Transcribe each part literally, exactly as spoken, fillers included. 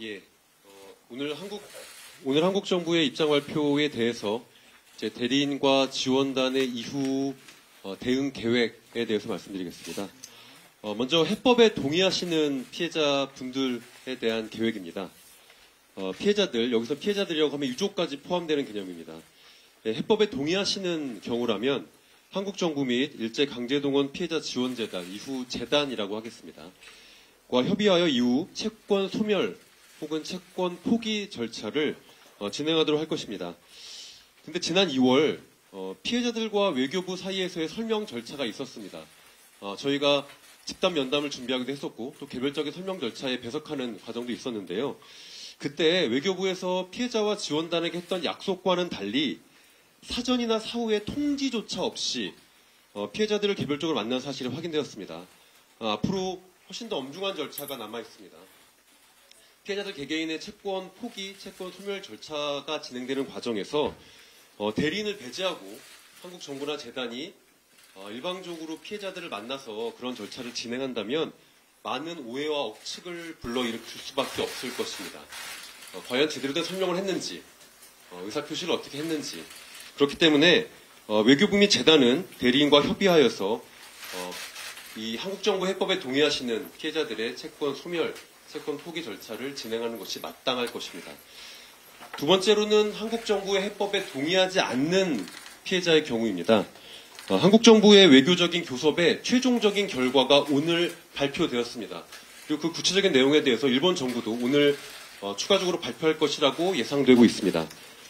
예, 어, 오늘 한국 오늘 한국 정부의 입장 발표에 대해서 제 대리인과 지원단의 이후 어, 대응 계획에 대해서 말씀드리겠습니다. 어, 먼저 해법에 동의하시는 피해자 분들에 대한 계획입니다. 어, 피해자들, 여기서 피해자들이라고 하면 유족까지 포함되는 개념입니다. 예, 해법에 동의하시는 경우라면 한국 정부 및 일제강제동원 피해자 지원재단, 이후 재단이라고 하겠습니다. 과 협의하여 이후 채권 소멸 혹은 채권 포기 절차를 어, 진행하도록 할 것입니다. 근데 지난 이월 어, 피해자들과 외교부 사이에서의 설명 절차가 있었습니다. 어, 저희가 집단 면담을 준비하기도 했었고 또 개별적인 설명 절차에 배석하는 과정도 있었는데요. 그때 외교부에서 피해자와 지원단에게 했던 약속과는 달리 사전이나 사후의 통지조차 없이 어, 피해자들을 개별적으로 만난 사실이 확인되었습니다. 어, 앞으로 훨씬 더 엄중한 절차가 남아있습니다. 피해자들 개개인의 채권 포기, 채권 소멸 절차가 진행되는 과정에서 어, 대리인을 배제하고 한국 정부나 재단이 어, 일방적으로 피해자들을 만나서 그런 절차를 진행한다면 많은 오해와 억측을 불러일으킬 수밖에 없을 것입니다. 어, 과연 제대로 된 설명을 했는지, 어, 의사표시를 어떻게 했는지. 그렇기 때문에 어, 외교부 및 재단은 대리인과 협의하여서 어, 이 한국정부 해법에 동의하시는 피해자들의 채권 소멸, 채권 포기 절차를 진행하는 것이 마땅할 것입니다. 두 번째로는 한국정부의 해법에 동의하지 않는 피해자의 경우입니다. 어, 한국정부의 외교적인 교섭의 최종적인 결과가 오늘 발표되었습니다. 그리고 그 구체적인 내용에 대해서 일본 정부도 오늘 어, 추가적으로 발표할 것이라고 예상되고 있습니다.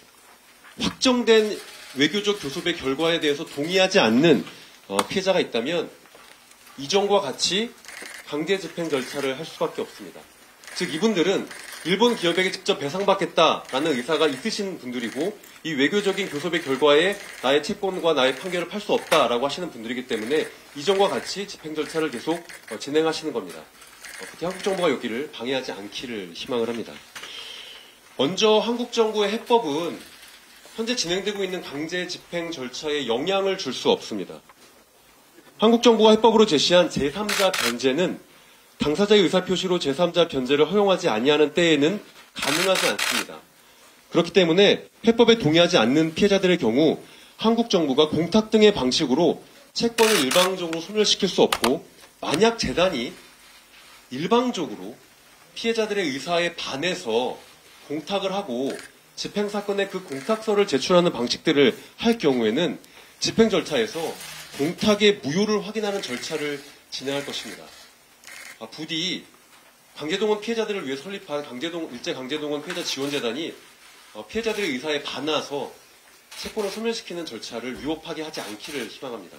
확정된 외교적 교섭의 결과에 대해서 동의하지 않는 어, 피해자가 있다면 이전과 같이 강제 집행 절차를 할 수밖에 없습니다. 즉 이분들은 일본 기업에게 직접 배상받겠다라는 의사가 있으신 분들이고 이 외교적인 교섭의 결과에 나의 채권과 나의 판결을 팔 수 없다라고 하시는 분들이기 때문에 이전과 같이 집행 절차를 계속 어, 진행하시는 겁니다. 어, 특히 한국 정부가 여기를 방해하지 않기를 희망을 합니다. 먼저 한국 정부의 해법은 현재 진행되고 있는 강제 집행 절차에 영향을 줄 수 없습니다. 한국 정부가 해법으로 제시한 제삼자 변제는 당사자의 의사표시로 제삼자 변제를 허용하지 아니하는 때에는 가능하지 않습니다. 그렇기 때문에 해법에 동의하지 않는 피해자들의 경우 한국 정부가 공탁 등의 방식으로 채권을 일방적으로 소멸시킬 수 없고 만약 재단이 일방적으로 피해자들의 의사에 반해서 공탁을 하고 집행사건의 그 공탁서를 제출하는 방식들을 할 경우에는 집행 절차에서 공탁의 무효를 확인하는 절차를 진행할 것입니다. 아, 부디 강제동원 피해자들을 위해 설립한 강제동, 일제강제동원 피해자 지원재단이 어, 피해자들의 의사에 반해서 채권을 소멸시키는 절차를 위법하게 하지 않기를 희망합니다.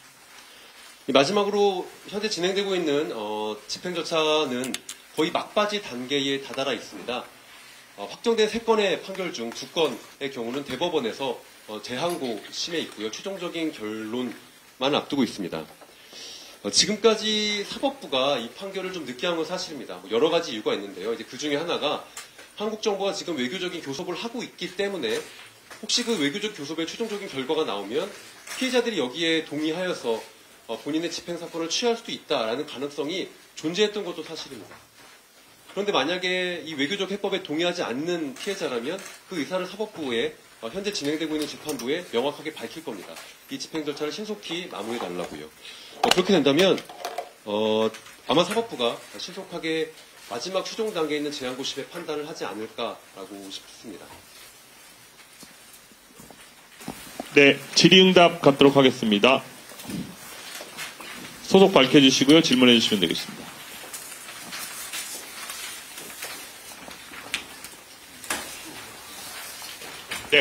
마지막으로 현재 진행되고 있는 어, 집행 절차는 거의 막바지 단계에 다다라 있습니다. 어, 확정된 세 건의 판결 중 두 건의 경우는 대법원에서 어, 재항고심에 있고요. 최종적인 결론만 앞두고 있습니다. 어, 지금까지 사법부가 이 판결을 좀 늦게 한 건 사실입니다. 뭐 여러 가지 이유가 있는데요. 이제 그 중에 하나가 한국 정부가 지금 외교적인 교섭을 하고 있기 때문에 혹시 그 외교적 교섭의 최종적인 결과가 나오면 피해자들이 여기에 동의하여서 어, 본인의 집행사건을 취할 수도 있다라는 가능성이 존재했던 것도 사실입니다. 그런데 만약에 이 외교적 해법에 동의하지 않는 피해자라면 그 의사를 사법부에 어, 현재 진행되고 있는 재판부에 명확하게 밝힐 겁니다. 이 집행 절차를 신속히 마무리해달라고요. 어, 그렇게 된다면 어, 아마 사법부가 신속하게 마지막 최종 단계에 있는 재항고심의 판단을 하지 않을까라고 싶습니다. 네, 질의응답 갖도록 하겠습니다. 소속 밝혀주시고요. 질문해 주시면 되겠습니다. 네.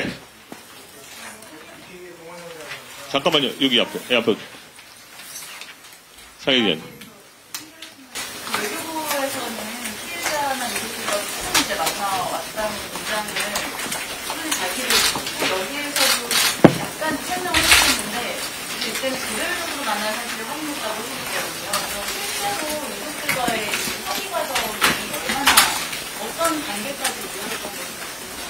잠깐만요. 여기 앞에. 네, 앞에. 상혜위원. 외교부에서는 피해자나 유족들과 처음 이제 만나왔다는 문장을 꾸준히 밝히고 있고 여기에서도 약간 설명을 해주셨는데 이제 이때는 개별적으로 만날 사실을 확인했다고 해주셨거든요. 그래서 실제로 유족들과의 협의 과정이 얼마나 어떤 단계까지 이루어졌던 건지.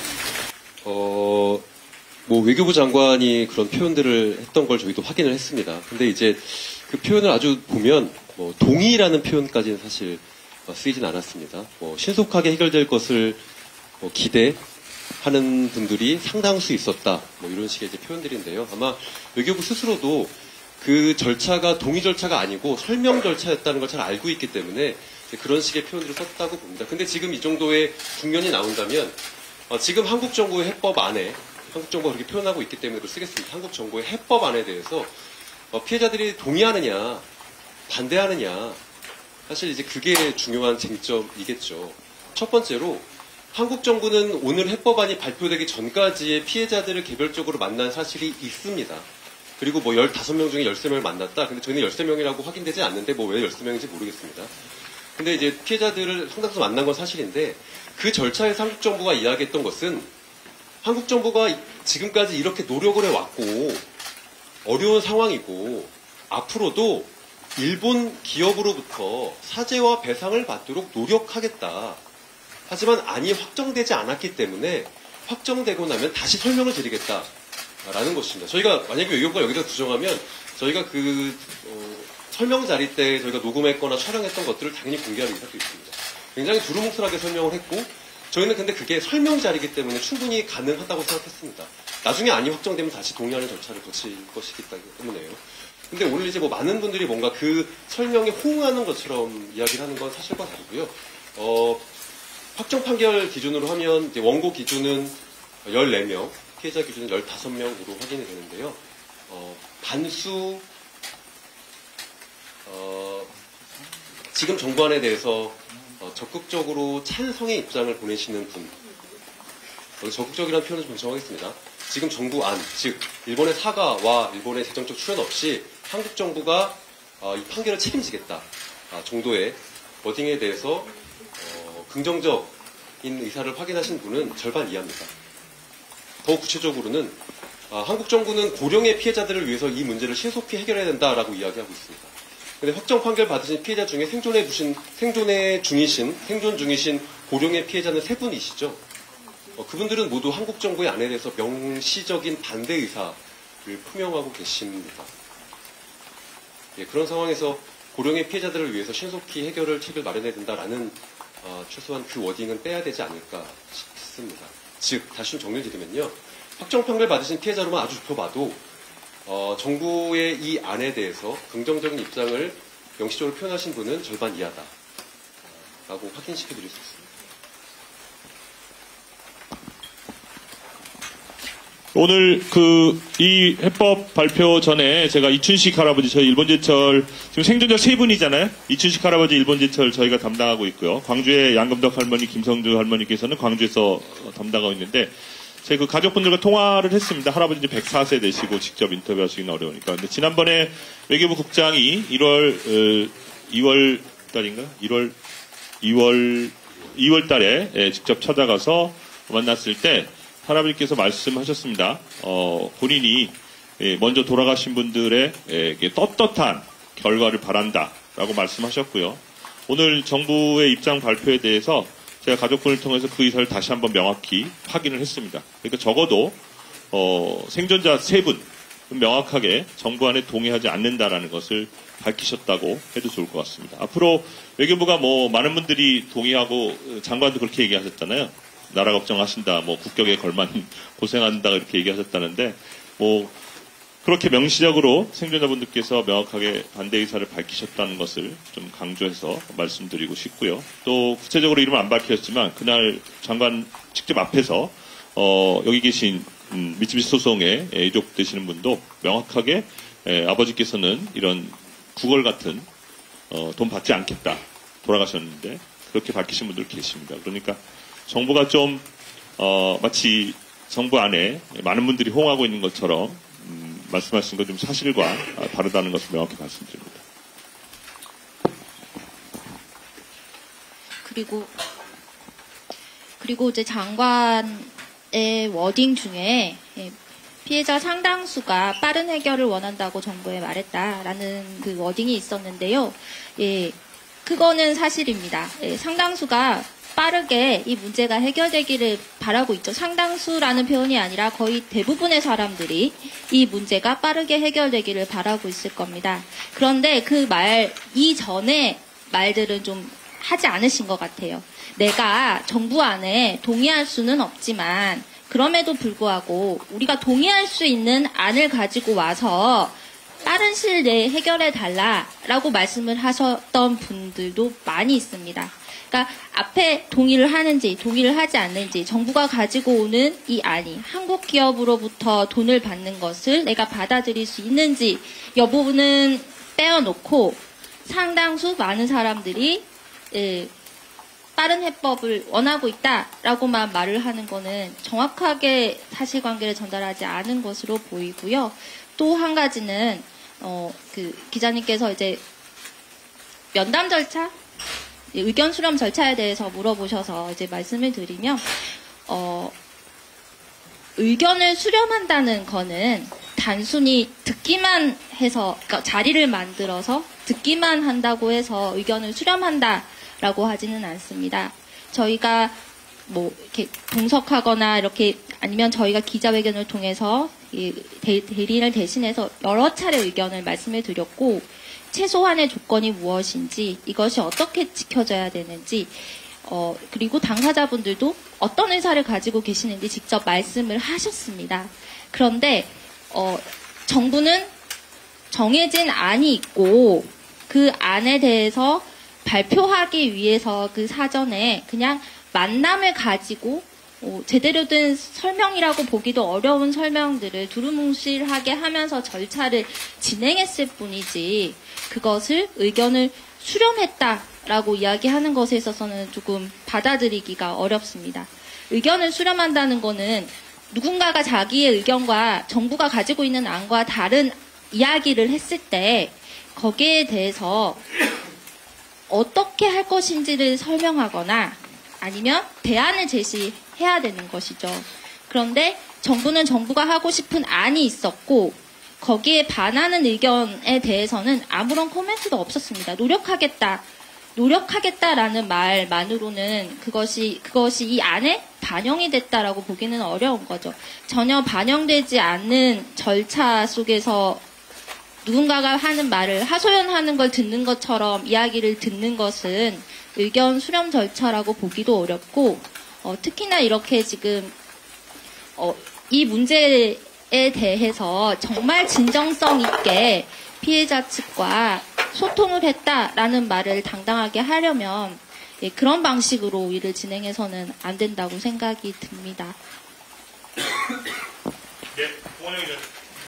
어, 뭐 외교부 장관이 그런 표현들을 했던 걸 저희도 확인을 했습니다. 근데 이제 그 표현을 아주 보면 뭐 동의라는 표현까지는 사실 어, 쓰이진 않았습니다. 뭐 신속하게 해결될 것을 뭐 기대하는 분들이 상당수 있었다. 뭐 이런 식의 이제 표현들인데요. 아마 외교부 스스로도 그 절차가 동의 절차가 아니고 설명 절차였다는 걸 잘 알고 있기 때문에 그런 식의 표현들을 썼다고 봅니다. 근데 지금 이 정도의 국면이 나온다면 어, 지금 한국 정부의 해법 안에 한국 정부가 그렇게 표현하고 있기 때문에 그걸 쓰겠습니다. 한국 정부의 해법 안에 대해서 어, 피해자들이 동의하느냐 반대하느냐 사실 이제 그게 중요한 쟁점이겠죠. 첫 번째로 한국 정부는 오늘 해법안이 발표되기 전까지의 피해자들을 개별적으로 만난 사실이 있습니다. 그리고 뭐 열다섯 명 중에 열세 명을 만났다. 근데 저희는 열세 명이라고 확인되지 않는데 뭐 왜 열세 명인지 모르겠습니다. 근데 이제 피해자들을 상당수 만난 건 사실인데 그 절차에서 한국 정부가 이야기했던 것은 한국 정부가 지금까지 이렇게 노력을 해왔고 어려운 상황이고 앞으로도 일본 기업으로부터 사죄와 배상을 받도록 노력하겠다. 하지만 안이 확정되지 않았기 때문에 확정되고 나면 다시 설명을 드리겠다. 라는 것입니다. 저희가 만약에 외교부가 여기서 부정하면 저희가 그 어, 설명 자리 때 저희가 녹음했거나 촬영했던 것들을 당연히 공개할 의사도 있습니다. 굉장히 두루뭉술하게 설명을 했고 저희는 근데 그게 설명 자리이기 때문에 충분히 가능하다고 생각했습니다. 나중에 안이 확정되면 다시 동의하는 절차를 거칠 것이기 때문에요. 근데 오늘 이제 뭐 많은 분들이 뭔가 그 설명에 호응하는 것처럼 이야기를 하는 건 사실과 다르고요. 어, 확정 판결 기준으로 하면 이제 원고 기준은 열네 명, 피해자 기준은 열다섯 명으로 확인이 되는데요. 어, 반수, 어, 지금 정부안에 대해서 어, 적극적으로 찬성의 입장을 보내시는 분, 여기 적극적이라는 표현을 좀 정하겠습니다. 지금 정부안, 즉 일본의 사과와 일본의 재정적 출연 없이 한국 정부가 어, 이 판결을 책임지겠다 아, 정도의 워딩에 대해서 어, 긍정적인 의사를 확인하신 분은 절반 이하입니다. 더 구체적으로는 아, 한국 정부는 고령의 피해자들을 위해서 이 문제를 신속히 해결해야 된다라고 이야기하고 있습니다. 근데 확정 판결 받으신 피해자 중에 생존해 주신 생존해 중이신 생존 중이신 고령의 피해자는 세 분이시죠. 어, 그분들은 모두 한국 정부의 안에 대해서 명시적인 반대 의사를 표명하고 계십니다. 예, 그런 상황에서 고령의 피해자들을 위해서 신속히 해결을 책을 마련해야 된다라는 어, 최소한 그 워딩은 빼야 되지 않을까 싶습니다. 즉 다시 좀 정리를 드리면요. 확정 판결 받으신 피해자로만 아주 좁혀봐도 어, 정부의 이 안에 대해서 긍정적인 입장을 명시적으로 표현하신 분은 절반 이하다 라고 확인시켜드릴 수 있습니다. 오늘 그 이 해법 발표 전에 제가 이춘식 할아버지 저희 일본제철 지금 생존자 세 분이잖아요. 이춘식 할아버지 일본제철 저희가 담당하고 있고요. 광주의 양금덕 할머니, 김성주 할머니께서는 광주에서 담당하고 있는데 제가 그 가족분들과 통화를 했습니다. 할아버지 이제 백사 세 되시고 직접 인터뷰하시기는 어려우니까. 근데 지난번에 외교부 국장이 일월 어, 이월 달인가? 일월 이월 이월 달에 예, 직접 찾아가서 만났을 때 할아버지께서 말씀하셨습니다. 어, 본인이 예, 먼저 돌아가신 분들의 예, 떳떳한 결과를 바란다라고 말씀하셨고요. 오늘 정부의 입장 발표에 대해서 제가 가족분을 통해서 그 의사를 다시 한번 명확히 확인을 했습니다. 그러니까 적어도 어, 생존자 세 분 명확하게 정부 안에 동의하지 않는다라는 것을 밝히셨다고 해도 좋을 것 같습니다. 앞으로 외교부가 뭐 많은 분들이 동의하고 장관도 그렇게 얘기하셨잖아요. 나라 걱정하신다, 뭐 국격에 걸만 고생한다 이렇게 얘기하셨다는데 뭐 그렇게 명시적으로 생존자분들께서 명확하게 반대 의사를 밝히셨다는 것을 좀 강조해서 말씀드리고 싶고요. 또 구체적으로 이름은 안 밝혔지만 그날 장관 직접 앞에서 어, 여기 계신 음, 미쓰비시 소송에 유족 되시는 분도 명확하게 에, 아버지께서는 이런 구걸 같은 어, 돈 받지 않겠다 돌아가셨는데 그렇게 밝히신 분들 계십니다. 그러니까 정부가 좀 어, 마치 정부 안에 많은 분들이 호응하고 있는 것처럼 음, 말씀하신 것 좀 사실과 다르다는 것을 명확히 말씀드립니다. 그리고 그리고 이제 장관의 워딩 중에 피해자 상당수가 빠른 해결을 원한다고 정부에 말했다라는 그 워딩이 있었는데요. 예, 그거는 사실입니다. 예, 상당수가 빠르게 이 문제가 해결되기를 바라고 있죠. 상당수라는 표현이 아니라 거의 대부분의 사람들이 이 문제가 빠르게 해결되기를 바라고 있을 겁니다. 그런데 그 말 이전에 말들은 좀 하지 않으신 것 같아요. 내가 정부 안에 동의할 수는 없지만 그럼에도 불구하고 우리가 동의할 수 있는 안을 가지고 와서 빠른 시일 내에 해결해 달라라고 말씀을 하셨던 분들도 많이 있습니다. 그러니까 앞에 동의를 하는지 동의를 하지 않는지 정부가 가지고 오는 이 안이 한국 기업으로부터 돈을 받는 것을 내가 받아들일 수 있는지 여부는 빼어놓고 상당수 많은 사람들이 예, 빠른 해법을 원하고 있다라고만 말을 하는 거는 정확하게 사실관계를 전달하지 않은 것으로 보이고요. 또 한 가지는 어, 그 기자님께서 이제 면담 절차, 의견 수렴 절차에 대해서 물어보셔서 이제 말씀을 드리면 어, 의견을 수렴한다는 거는 단순히 듣기만 해서 그러니까 자리를 만들어서 듣기만 한다고 해서 의견을 수렴한다라고 하지는 않습니다. 저희가 뭐 이렇게 분석하거나 이렇게 아니면 저희가 기자회견을 통해서 이 대, 대리인을 대신해서 여러 차례 의견을 말씀을 드렸고 최소한의 조건이 무엇인지 이것이 어떻게 지켜져야 되는지 어, 그리고 당사자분들도 어떤 의사를 가지고 계시는지 직접 말씀을 하셨습니다. 그런데 어, 정부는 정해진 안이 있고 그 안에 대해서 발표하기 위해서 그 사전에 그냥 만남을 가지고 어, 제대로 된 설명이라고 보기도 어려운 설명들을 두루뭉실하게 하면서 절차를 진행했을 뿐이지 그것을 의견을 수렴했다라고 이야기하는 것에 있어서는 조금 받아들이기가 어렵습니다. 의견을 수렴한다는 거는 누군가가 자기의 의견과 정부가 가지고 있는 안과 다른 이야기를 했을 때 거기에 대해서 어떻게 할 것인지를 설명하거나 아니면 대안을 제시해야 되는 것이죠. 그런데 정부는 정부가 하고 싶은 안이 있었고 거기에 반하는 의견에 대해서는 아무런 코멘트도 없었습니다. 노력하겠다. 노력하겠다라는 말만으로는 그것이 그것이 이 안에 반영이 됐다라고 보기는 어려운 거죠. 전혀 반영되지 않는 절차 속에서 누군가가 하는 말을 하소연하는 걸 듣는 것처럼 이야기를 듣는 것은 의견 수렴 절차라고 보기도 어렵고 어, 특히나 이렇게 지금 어, 이 문제에 대해서 정말 진정성 있게 피해자 측과 소통을 했다라는 말을 당당하게 하려면 예, 그런 방식으로 일을 진행해서는 안 된다고 생각이 듭니다. 네, 공원영 기자.